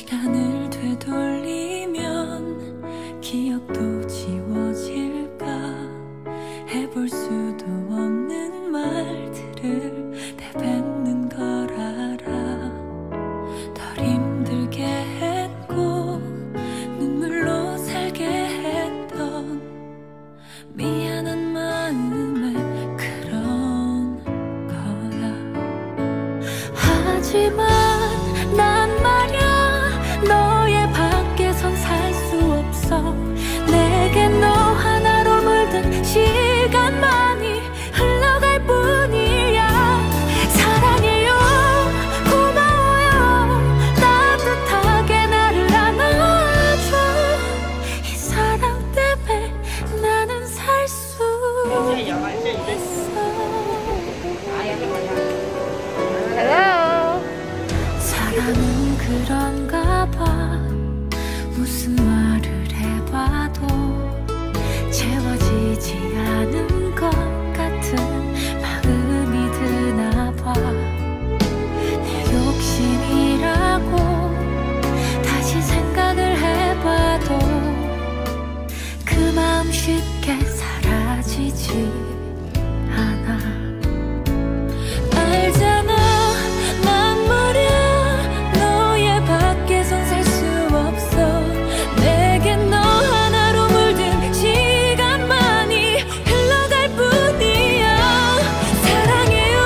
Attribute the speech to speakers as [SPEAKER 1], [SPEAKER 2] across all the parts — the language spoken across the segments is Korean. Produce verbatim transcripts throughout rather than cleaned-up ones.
[SPEAKER 1] 시간을 되돌리면 기억도 지워질까. 해볼 수도 없는 말들을 내뱉는 걸 알아. 덜 힘들게 했고 눈물로 살게 했던 미안한 마음에 그런 거야. 하지만 난 말야 너의 밖에선 살 수 없어. 내게 너 하나로 물든 시간만이 흘러갈 뿐이야. 사랑해요, 고마워요, 따뜻하게 나를 안아줘. 이 사랑 때문에 나는 살 수 있어. 사랑은 그런가 봐. 무슨 말을 해봐도 채워지지 않은 것 같은 마음이 드나 봐. 내 욕심이라고 다시 생각을 해봐도 그 마음 쉽게 사라지지 않아. 알잖아, 난 말야 너의 밖에선 살 수 없어. 내겐 너 하나로 물든 시간만이 흘러갈 뿐이야. 사랑해요,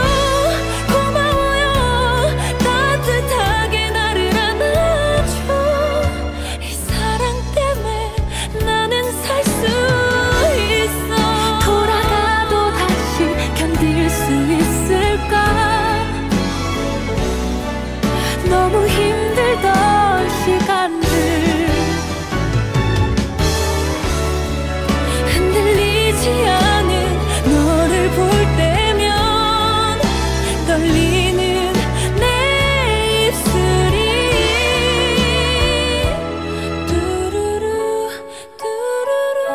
[SPEAKER 1] 고마워요, 따뜻하게 나를 안아줘. 이 사랑 때문에 나는 살 수 있어. 돌아가도 다시 견딜 수 있을까. 너무 힘들던 시간들 흔들리지 않은 너를 볼 때면 떨리는 내 입술이 뚜루루 뚜루루.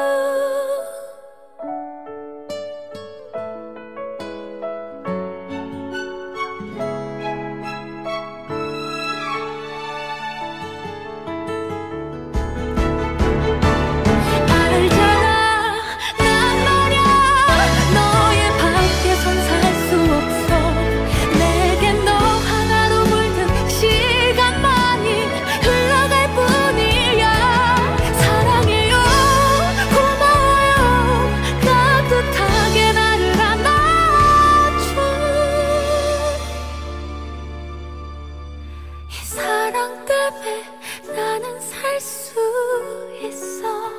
[SPEAKER 1] 알잖아, 난 말야 너의 밖에선 살 수 없어. 내겐 너 하나로 물든 시간만이 흘러갈 뿐이야. 사랑해요, 고마워요, 따뜻하게 나를 안아줘. 이 사랑 때문에 나는 살 수 있어.